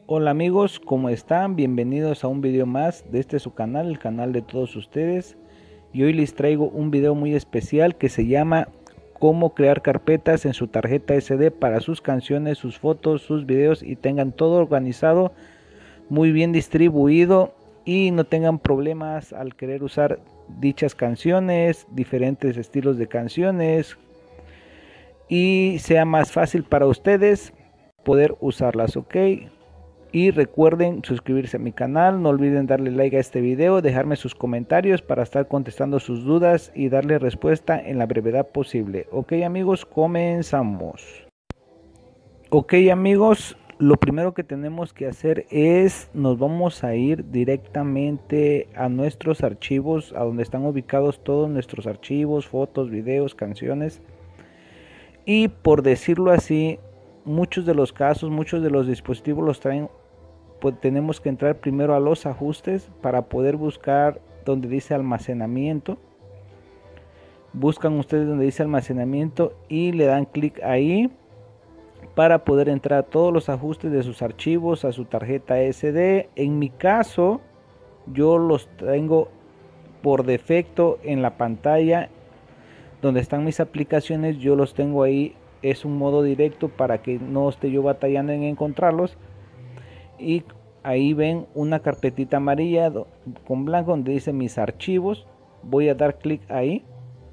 Hola amigos, ¿cómo están? Bienvenidos a un video más de su canal, el canal de todos ustedes. Y hoy les traigo un video muy especial que se llama cómo crear carpetas en su tarjeta SD para sus canciones, sus fotos, sus videos y tengan todo organizado, muy bien distribuido y no tengan problemas al querer usar dichas canciones, diferentes estilos de canciones y sea más fácil para ustedes poder usarlas, ¿ok? Y recuerden suscribirse a mi canal, no olviden darle like a este video, dejarme sus comentarios para estar contestando sus dudas y darle respuesta en la brevedad posible. Ok amigos, comenzamos. Ok amigos, lo primero que tenemos que hacer es, nos vamos a ir directamente a nuestros archivos, a donde están ubicados todos nuestros archivos, fotos, videos, canciones. Y por decirlo así, muchos de los casos, muchos de los dispositivos los traen. Pues tenemos que entrar primero a los ajustes para poder buscar donde dice almacenamiento. Buscan ustedes donde dice almacenamiento y le dan clic ahí para poder entrar a todos los ajustes de sus archivos, a su tarjeta SD. En mi caso, yo los tengo por defecto en la pantalla donde están mis aplicaciones. Yo los tengo ahí, es un modo directo para que no esté yo batallando en encontrarlos. Y ahí ven una carpetita amarilla con blanco donde dice mis archivos. Voy a dar clic ahí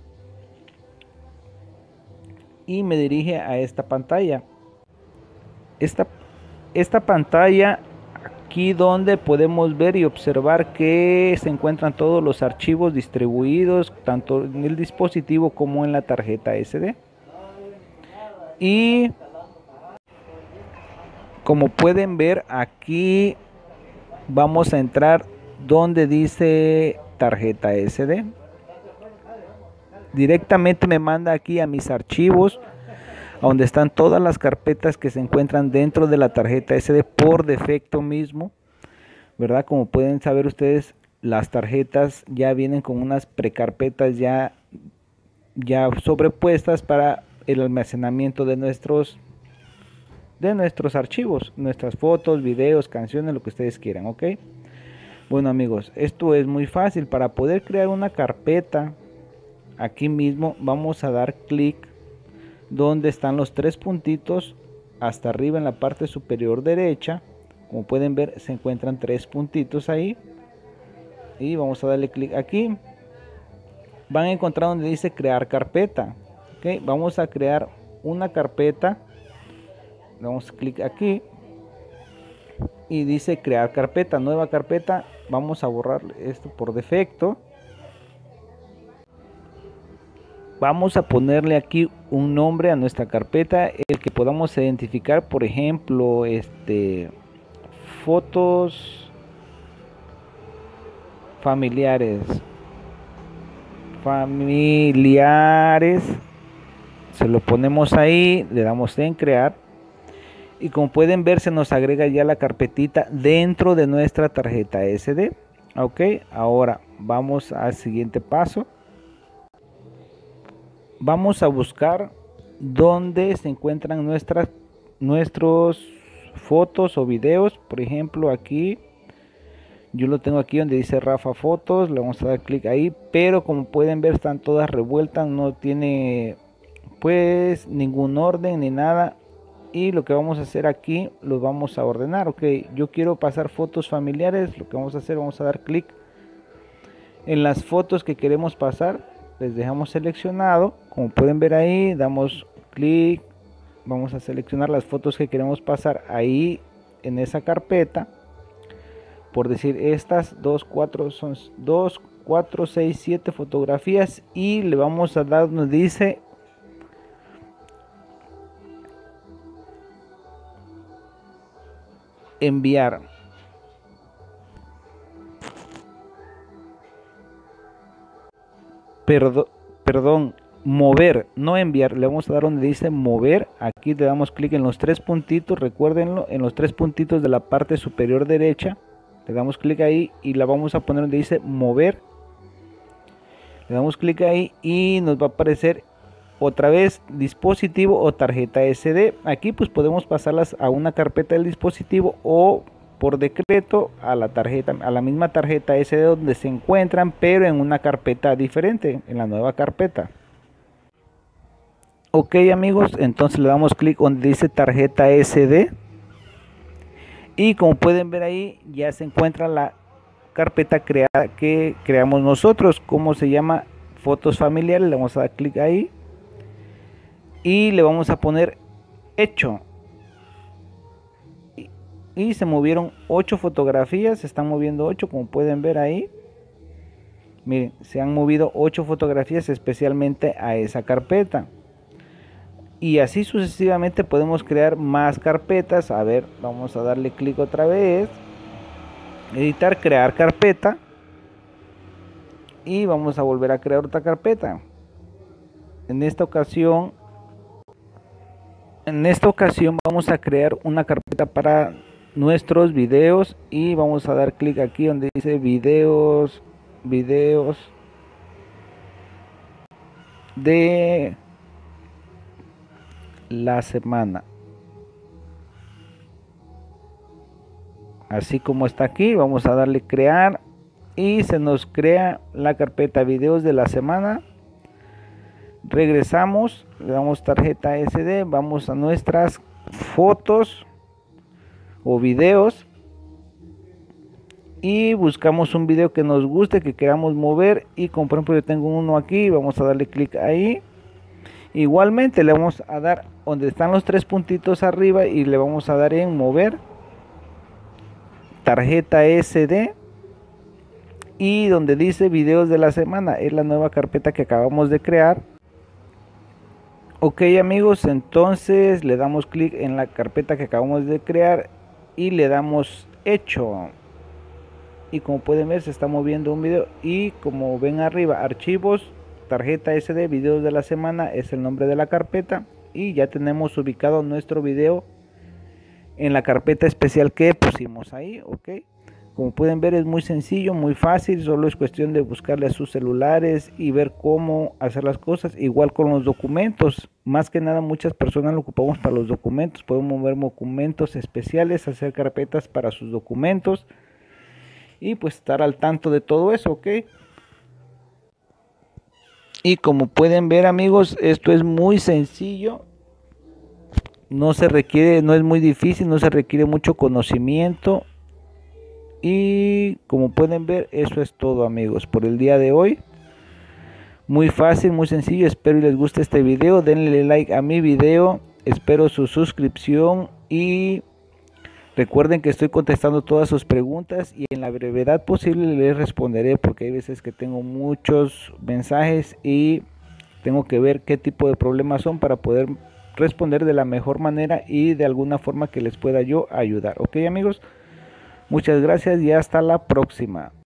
y me dirige a esta pantalla. Esta pantalla aquí donde podemos ver y observar que se encuentran todos los archivos distribuidos tanto en el dispositivo como en la tarjeta SD. Y como pueden ver aquí vamos a entrar donde dice tarjeta SD. Directamente me manda aquí a mis archivos, a donde están todas las carpetas que se encuentran dentro de la tarjeta SD por defecto mismo, ¿verdad? Como pueden saber ustedes, las tarjetas ya vienen con unas precarpetas ya sobrepuestas para el almacenamiento de nuestros archivos, nuestras fotos, videos, canciones, lo que ustedes quieran, ¿ok? Bueno amigos, esto es muy fácil. Para poder crear una carpeta, aquí mismo vamos a dar clic donde están los tres puntitos hasta arriba en la parte superior derecha. Como pueden ver, se encuentran tres puntitos ahí y vamos a darle clic aquí. Van a encontrar donde dice crear carpeta, ¿ok? Vamos a crear una carpeta. Damos clic aquí y dice crear carpeta, nueva carpeta. Vamos a borrar esto por defecto. Vamos a ponerle aquí un nombre a nuestra carpeta, el que podamos identificar, por ejemplo, fotos familiares. Se lo ponemos ahí, le damos en crear. Y como pueden ver, se nos agrega ya la carpetita dentro de nuestra tarjeta SD. Ok, ahora vamos al siguiente paso. Vamos a buscar donde se encuentran nuestros fotos o videos. Por ejemplo, aquí yo lo tengo aquí donde dice Rafa Fotos. Le vamos a dar clic ahí, pero como pueden ver están todas revueltas, no tiene pues ningún orden ni nada. Y lo que vamos a hacer aquí, los vamos a ordenar. Ok, yo quiero pasar fotos familiares. Lo que vamos a hacer, vamos a dar clic en las fotos que queremos pasar. Les dejamos seleccionado. Como pueden ver ahí, damos clic. Vamos a seleccionar las fotos que queremos pasar ahí en esa carpeta. Por decir, estas 2, 4, son 2, 4, 6, 7 fotografías. Y le vamos a dar donde dice enviar. Perdón, mover, no enviar. Le vamos a dar donde dice mover. Aquí le damos clic en los tres puntitos, recuérdenlo, en los tres puntitos de la parte superior derecha. Le damos clic ahí y la vamos a poner donde dice mover. Le damos clic ahí y nos va a aparecer otra vez dispositivo o tarjeta SD. Aquí pues podemos pasarlas a una carpeta del dispositivo o por decreto a la tarjeta, a la misma tarjeta SD donde se encuentran, pero en una carpeta diferente, en la nueva carpeta. Ok amigos, entonces le damos clic donde dice tarjeta SD y como pueden ver ahí ya se encuentra la carpeta creada que creamos nosotros. ¿Cómo se llama? Fotos familiares. Le vamos a dar clic ahí y le vamos a poner hecho y se movieron 8 fotografías, se están moviendo 8 como pueden ver ahí. Miren, se han movido 8 fotografías especialmente a esa carpeta. Y así sucesivamente podemos crear más carpetas. A ver, vamos a darle clic otra vez. Editar, crear carpeta. Y vamos a volver a crear otra carpeta. En esta ocasión vamos a crear una carpeta para nuestros videos. Y vamos a dar clic aquí donde dice videos de la semana, así como está aquí. Vamos a darle crear y se nos crea la carpeta videos de la semana. Regresamos, le damos tarjeta SD, vamos a nuestras fotos o videos y buscamos un video que nos guste, que queramos mover. Y como por ejemplo yo tengo uno aquí, vamos a darle clic ahí. Igualmente le vamos a dar donde están los 3 puntitos arriba y le vamos a dar en mover tarjeta SD y donde dice videos de la semana, es la nueva carpeta que acabamos de crear. Ok amigos, entonces le damos clic en la carpeta que acabamos de crear y le damos hecho. Y como pueden ver se está moviendo un video y como ven arriba archivos, tarjeta SD, videos de la semana es el nombre de la carpeta y ya tenemos ubicado nuestro video en la carpeta especial que pusimos ahí. Ok, como pueden ver es muy sencillo, muy fácil, solo es cuestión de buscarle a sus celulares y ver cómo hacer las cosas. Igual con los documentos, más que nada muchas personas lo ocupamos para los documentos, podemos mover documentos especiales, hacer carpetas para sus documentos y pues estar al tanto de todo eso. Ok, y como pueden ver amigos, esto es muy sencillo, no es muy difícil, no se requiere mucho conocimiento. Y como pueden ver, eso es todo amigos por el día de hoy. Muy fácil, muy sencillo. Espero y les guste este video. Denle like a mi video, espero su suscripción y recuerden que estoy contestando todas sus preguntas y en la brevedad posible les responderé, porque hay veces que tengo muchos mensajes y tengo que ver qué tipo de problemas son para poder responder de la mejor manera y de alguna forma que les pueda yo ayudar. Ok amigos, muchas gracias y hasta la próxima.